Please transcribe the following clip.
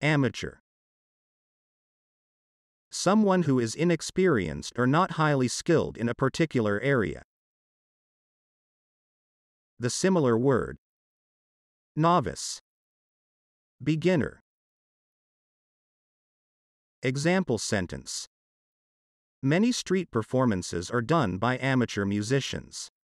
Amateur. Someone who is inexperienced or not highly skilled in a particular area. The similar word. Novice. Beginner. Example sentence. Many street performances are done by amateur musicians.